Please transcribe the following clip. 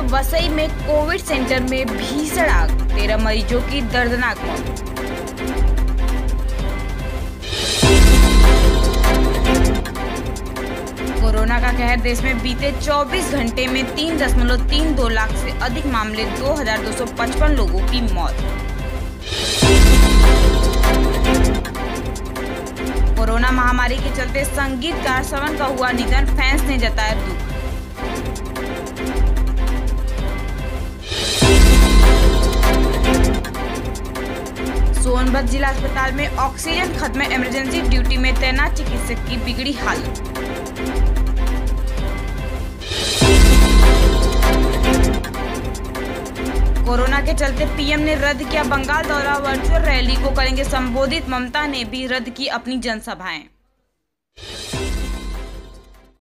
वसई में Covid centre में भीषण आग, 13 मरीजों की दर्दनाक मौत। कोरोना का कहर, देश में बीते 24 घंटे में 3.32 लाख से अधिक मामले, 2255 लोगों की मौत। कोरोना महामारी के चलते संगीतकार श्रवण का हुआ निधन, फैंस ने जताया दुख। सोनभद्र जिला अस्पताल में ऑक्सीजन खत्म, इमरजेंसी ड्यूटी में तैनात चिकित्सक की बिगड़ी हालत। कोरोना के चलते पीएम ने रद्द किया बंगाल दौरा, वर्चुअल रैली को करेंगे संबोधित। ममता ने भी रद्द की अपनी जनसभाएं।